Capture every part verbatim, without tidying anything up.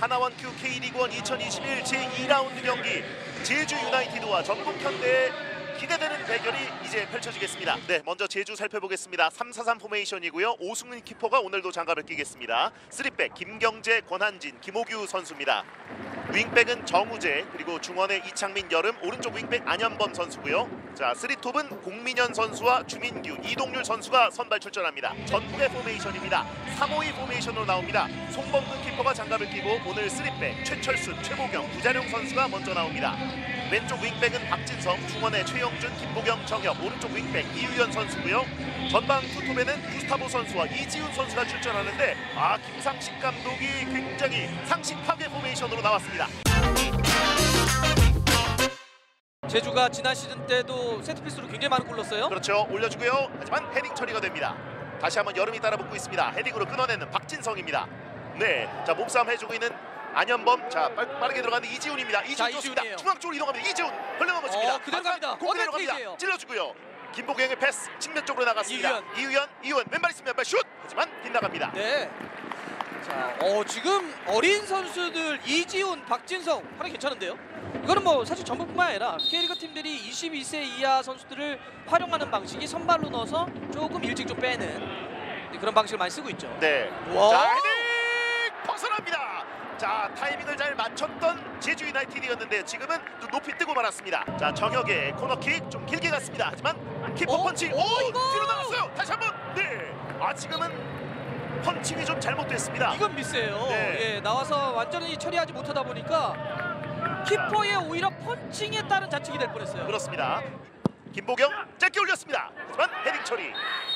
하나원큐 K리그원 이천이십일 제이 라운드 경기 제주 유나이티드와 전북 현대의 기대되는 대결이 이제 펼쳐지겠습니다. 네, 먼저 제주 살펴보겠습니다. 삼 사 삼 포메이션이고요. 오승민 키퍼가 오늘도 장갑을 끼겠습니다. 쓰리백 김경재, 권한진, 김호규 선수입니다. 윙백은 정우재, 그리고 중원의 이창민, 여름, 오른쪽 윙백 안현범 선수고요. 자, 쓰리톱은 공민현 선수와 주민규, 이동률 선수가 선발 출전합니다. 전북의 포메이션입니다. 삼 오이 포메이션으로 나옵니다. 송범근 키퍼가 장갑을 끼고 오늘 쓰리백 최철순, 최보경, 구자룡 선수가 먼저 나옵니다. 왼쪽 윙백은 박진성, 중원의 최영준, 김보경, 정혁, 오른쪽 윙백 이유연 선수고요. 전방 투톱에는 구스타보 선수와 이지훈 선수가 출전하는데 아, 김상식 감독이 굉장히 상식 파괴 포메이션으로 나왔습니다. 제주가 지난 시즌 때도 세트피스로 굉장히 많은 골 넣었어요. 그렇죠. 올려주고요. 하지만 헤딩 처리가 됩니다. 다시 한번 여름이 따라붙고 있습니다. 헤딩으로 끊어내는 박진성입니다. 네, 자 몸싸움 해주고 있는 안현범. 자 빠르, 빠르게 들어가는 이지훈입니다. 이지훈 좋습니다. 중앙 쪽으로 이동합니다. 이지훈 흘러넘어집니다. 어, 그대로 갑니다. 공 그대로 갑니다. 찔러주고요. 김보경의 패스 측면 쪽으로 나갔습니다. 이유연, 이유연, 이유연 왼발 있으면 왼발 슛! 하지만 빗나갑니다. 네. 자, 어 지금 어린 선수들 이지훈, 박진성 활약 괜찮은데요? 이거는 뭐 사실 전북뿐만 아니라 K리그 팀들이 이십이 세 이하 선수들을 활용하는 방식이 선발로 넣어서 조금 일찍 좀 빼는 그런 방식을 많이 쓰고 있죠. 네. 와. 자, 헤딩 벗어납니다. 자, 타이밍을 잘 맞췄던 제주 유나이티드였는데 지금은 또 높이 뜨고 말았습니다. 자, 정혁의 코너킥 좀 길게 갔습니다. 하지만 키퍼 어? 펀치. 오, 오, 이거! 뒤로 나갔어요. 다시 한번. 네. 아, 지금은 펀칭이 좀 잘못됐습니다. 이건 미스예요. 네. 예, 나와서 완전히 처리하지 못하다 보니까 키퍼의 오히려 펀칭에 따른 자책이 될 뻔했어요. 그렇습니다. 김보경 짧게 올렸습니다. 하지만 헤딩 처리.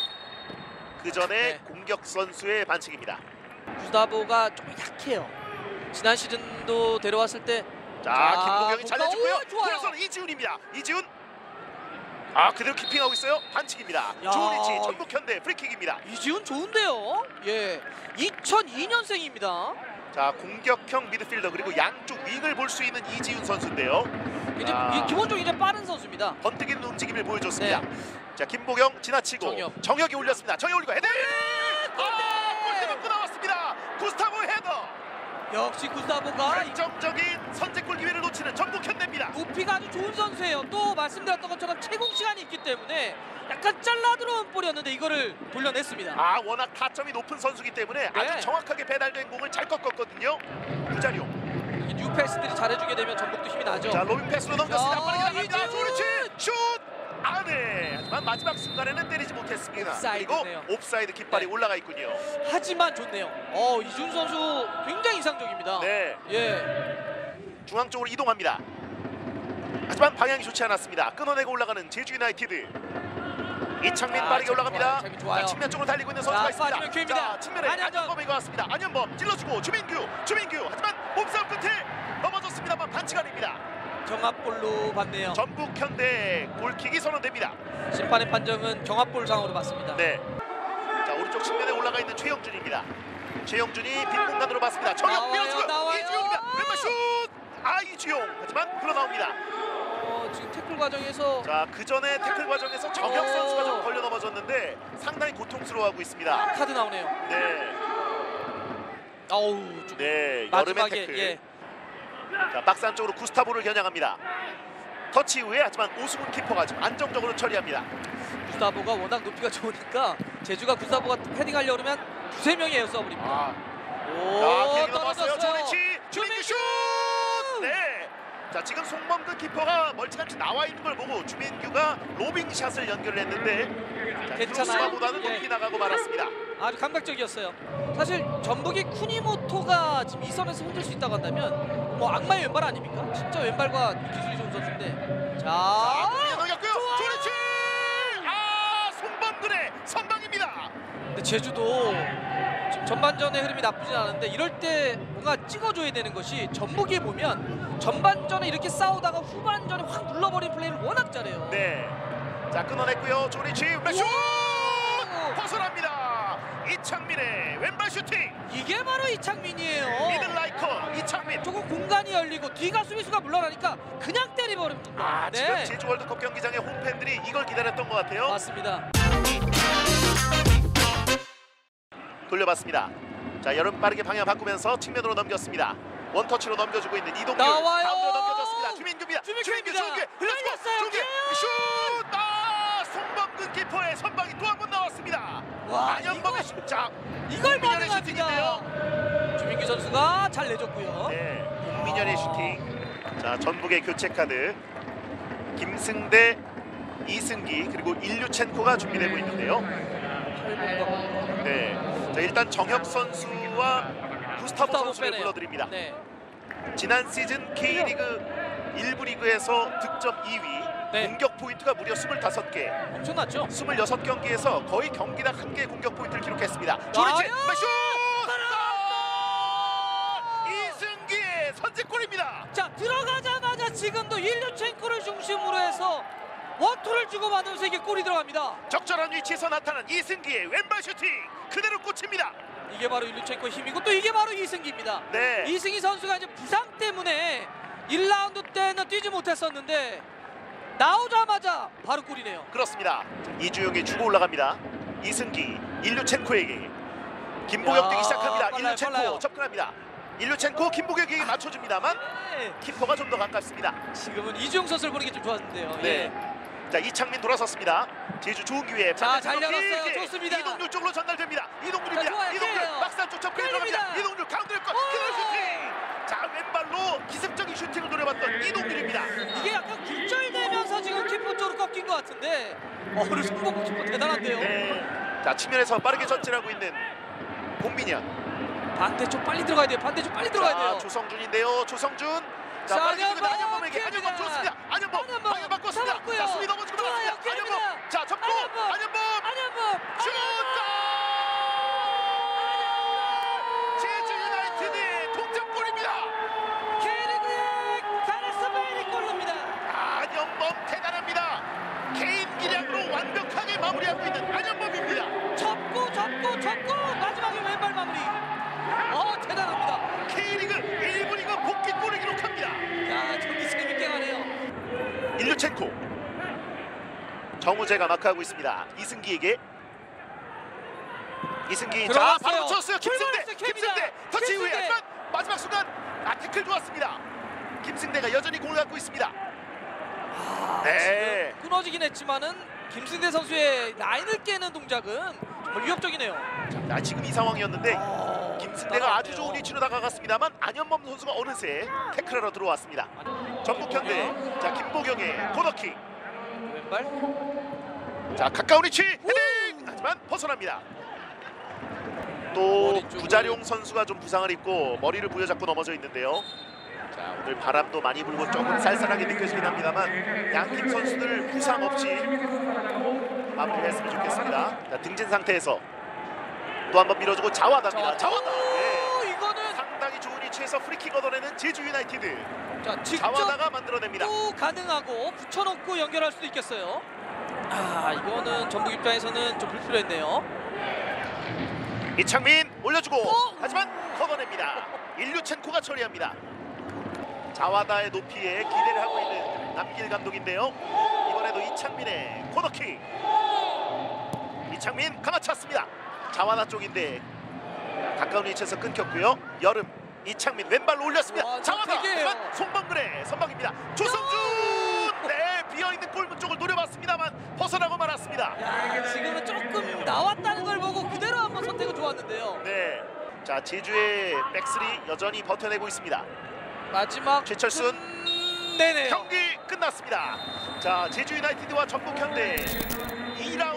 그 전에 네. 공격 선수의 반칙입니다. 구스타보가 좀 약해요. 지난 시즌도 데려왔을 때 자, 자, 김보경이 잘해주고요. 오, 좋아요. 돌아서는 이지훈입니다. 이지훈. 아, 그대로 키핑하고 있어요. 반칙입니다. 야. 좋은 위치 전북 현대 프리킥입니다. 이지훈 좋은데요. 예, 이천이 년생입니다. 자, 공격형 미드필더 그리고 양쪽 윙을 볼 수 있는 이지훈 선수인데요. 이제 아. 이 기본적으로 이제 빠른 선수입니다. 번뜩 있는 움직임을 보여줬습니다. 네. 자, 김보경 지나치고 정혁. 정혁이 올렸습니다. 정혁 올리고 헤딩! 골대! 아, 골대 맞고 나왔습니다. 구스타보 헤더. 역시 구스타보가 결정적인 선제골 기회를 놓치는 전북 현대입니다. 높이가 아주 좋은 선수예요. 또 말씀드렸던 것처럼 채공 시간이 있기 때문에 약간 잘라 들어온 볼이었는데 이거를 돌려냈습니다. 아, 워낙 타점이 높은 선수기 때문에 네. 아주 정확하게 배달된 공을 잘 꺾었거든요. 구자룡. 이 뉴 패스들이 잘해주게 되면 전북도 힘이 나죠. 자, 로빙 패스로 넘겼습니다. 야, 빠르게 나갑니다. 이지훈! 조르치 슛! 아, 네. 하지만 마지막 순간에는 때리지 못했습니다. 옵사이드네요. 그리고 옵사이드 깃발이 네. 올라가 있군요. 하지만 좋네요. 어, 이준 선수 굉장히 이상적입니다. 네. 예. 중앙 쪽으로 이동합니다. 하지만 방향이 좋지 않았습니다. 끊어내고 올라가는 제주 유나이티드. 이창민 자, 빠르게 참 올라갑니다. 좋아요, 참 좋아요. 자, 측면 쪽으로 달리고 있는 선수가 자, 있습니다. 빠지면 기회입니다. 자, 측면에 안현범. 안현범이 왔습니다. 안현범 찔러주고 주민규, 주민규. 하지만 몸싸움 끝에 넘어졌습니다만 반칙 아닙니다. 경합골로 봤네요. 전북 현대 골킥이 선언됩니다. 심판의 판정은 경합골 상으로 봤습니다. 네. 자, 오른쪽 측면에 올라가 있는 최영준입니다. 최영준이 빈 공간으로 봤습니다. 정혁 나와요, 밀어주고요. 나와요. 이주용입니다. 왼발 슛! 아, 이주용. 하지만 흘러나옵니다. 어, 지금 태클 과정에서 자, 그 전에 태클 과정에서 정혁 오. 선수가 좀 걸려 넘어졌는데 상당히 고통스러워하고 있습니다. 카드 나오네요. 네, 어우, 좀 네, 여름의 마지막에 태클. 예. 자, 박스 안쪽으로 구스타보를 겨냥합니다. 터치 이후에 하지만 오승훈 키퍼가 좀 안정적으로 처리합니다. 구스타보가 워낙 높이가 좋으니까 제주가 구스타보가 헤딩하려고 그러면 두세 명이 에어서블입니다. 아, 오, 자, 길게 넘어왔어요. 떨어졌어요. 조리치, 주민규 슛! 네. 자, 지금 송범근 키퍼가 멀찌감치 나와 있는 걸 보고 주민규가 로빙샷을 연결했는데 자, 괜찮아요. 크로스바보다는 예. 높이 나가고 말았습니다. 아주 감각적이었어요. 사실 전북이 쿠니모토가 지금 이 선에서 흔들 수 있다고 한다면 뭐 악마의 왼발 아닙니까? 진짜 왼발과 기술이 좋은 선수인데. 자, 자, 공이 넘겼고요. 좋아요. 조리치! 아, 송범근의 선방입니다. 근데 제주도 지금 전반전의 흐름이 나쁘진 않은데 이럴 때 뭔가 찍어줘야 되는 것이 전북이 보면 전반전에 이렇게 싸우다가 후반전에 확 눌러버린 플레이를 워낙 잘해요. 네. 자, 끊어냈고요. 조리치 왼발 슛! 벗어납니다. 이창민의 왼발 슈팅. 이게 바로 이창민이에요. 미들라이커 이창민. 조금 공간이 열리고 뒤가 수비수가 물러나니까 그냥 때리버립니다. 아, 네. 지금 제주 월드컵 경기장의 홈팬들이 이걸 기다렸던 것 같아요. 맞습니다. 돌려봤습니다. 자, 여름 빠르게 방향 바꾸면서 측면으로 넘겼습니다. 원터치로 넘겨주고 있는 이동규. 나와요. 가운데로 넘겨줬습니다. 주민규입니다. 주민규입니다. 주민규 흘렸어요. 중계. 슛! 아, 송범근 키퍼의 선방이 또 한 번 나왔습니다. 와, 안현범의 슛. 자, 이걸 민현의 반응합니다. 슈팅인데요. 주민규 선수가 잘 내줬고요. 네, 민현의 슈팅. 자, 전북의 교체 카드. 김승대, 이승기 그리고 일류첸코가 준비되고 있는데요. 네, 자, 일단 정혁 선수와 구스타보 구스타보 선수를 빼네요. 불러드립니다. 네. 지난 시즌 K리그 일부 리그에서 득점 이 위, 네. 공격 포인트가 무려 이십오 개, 엄청났죠? 이십육 경기에서 거의 경기당 한 개의 공격 포인트를 기록했습니다. 조리치 나와요! 슛! 아! 이승기의 선제골입니다. 자, 들어가자마자 지금도 일류첸코를 중심으로 해서 원투를 주고받으면서 이게 골이 들어갑니다. 적절한 위치에서 나타난 이승기의 왼발 슈팅 그대로 꽂힙니다. 이게 바로 일류첸코의 힘이고 또 이게 바로 이승기입니다. 네, 이승기 선수가 이제 부상 때문에 일 라운드 때는 뛰지 못했었는데 나오자마자 바로 골이네요. 그렇습니다. 이주용이 주고 올라갑니다. 이승기, 일류첸코에게 김보경 야, 뛰기 시작합니다. 빨라요, 일류첸코 빨라요. 접근합니다. 일류첸코 김보경에게 맞춰줍니다만 네. 키퍼가 좀 더 가깝습니다. 지금은 이주용 선수를 보는 게 좀 좋았는데요. 네. 예. 자, 이창민 돌아섰습니다. 제주 좋은 기회. 자, 잘 반대쪽으로 열었어요. 길게 좋습니다. 이동률 쪽으로 전달됩니다. 자, 이동률입니다. 좋아요. 이동률 깨요. 막상 쪽 접근해 들어갑니다. 깨입니다. 이동률 가운데를 것 오! 그대로 슈팅. 자, 왼발로 기습적인 슈팅을 노려봤던 이동률입니다. 이게 약간 굴절되면서 지금 키퍼 쪽으로 꺾인 것 같은데 어느 순간 키퍼 대단한데요. 네. 자, 측면에서 빠르게 전진하고 있는 공민현. 반대쪽 빨리 들어가야 돼요. 반대쪽 빨리 들어가야 자, 돼요. 조성준인데요. 조성준. 자, 자, 빨리 안현범, 안현범에게 기회입니다. 안현범 좋습니다. 안현범 안현범, 방향 바꿨습니다. 잡았고요. 자, 수비 넘어지고 좋아요, 나왔습니다. 기회입니다. 안현범. 자, 접고 안현범. 안현범. 안현범. 슛! 제주 유나이티드의 동점골입니다. K리그의 가레스 베일이 골입니다. 안현범 대단합니다. 개인 기량으로 완벽하게 마무리하고 있는 안현범입니다. 접고 접고 접고 마지막에 왼발 마무리. 어 대단합니다. K리그 일 부 리그 복귀골을 기록합니다. 야 경기 재밌게 가네요. 일류첸코. 정우재가 마크하고 있습니다. 이승기에게. 이승기. 자, 들어갔어요. 바로 쳤어요. 김승대. 출발했어요, 케빈이다. 김승대. 터치 이후에 김승대. 하지만 마지막 순간 아 태클 좋았습니다. 김승대가 여전히 공을 갖고 있습니다. 아, 네. 지금 끊어지긴 했지만은 김승대 선수의 라인을 깨는 동작은 정말 위협적이네요. 자, 지금 이 상황이었는데 어, 김승대가 아주 따라왔네요. 좋은 위치로 다가갔습니다만 안현범 선수가 어느새 태클하러 들어왔습니다. 전북현대. 자, 김보경의 코너킥. 왼발. 자, 가까운 위치 헤딩! 하지만 벗어납니다. 또 머리 쪽으로. 구자룡 선수가 좀 부상을 입고 머리를 부여잡고 넘어져 있는데요. 자, 오늘 바람도 많이 불고 조금 쌀쌀하게 느껴지긴 합니다만 양팀 선수들 부상 없이 마무리했으면 좋겠습니다. 자, 등진 상태에서 또 한 번 밀어주고 자와다입니다. 자와다. 네. 오, 이거는 상당히 좋은 위치에서 프리킥 얻어내는 제주 유나이티드. 자 직접 자와다가 만들어냅니다. 또 가능하고 붙여놓고 연결할 수도 있겠어요. 아 이거는 전북 입장에서는 좀 불필요했네요. 이창민 올려주고 어? 하지만 걷어냅니다. 일류첸코가 처리합니다. 자와다의 높이에 기대를 하고 있는 남길 감독인데요. 이번에도 이창민의 코너킥. 이창민 감아찼습니다. 자와다 쪽인데 가까운 위치에서 끊겼고요. 여름 이창민 왼발로 올렸습니다. 와, 자와다 되게요. 하지만 송범근의 선방입니다. 조성준 네 비어있는 골문 쪽을 노려봤습니다만 벗어나고 말았습니다. 야 지금은 조금 나왔다는 걸 보고 그대로 한번 선택은 좋았는데요. 네, 자 제주의 백스리 여전히 버텨내고 있습니다. 마지막 최철순. 네네. 경기 끝났습니다. 자 제주 유나이티드와 전북 현대 이 라운드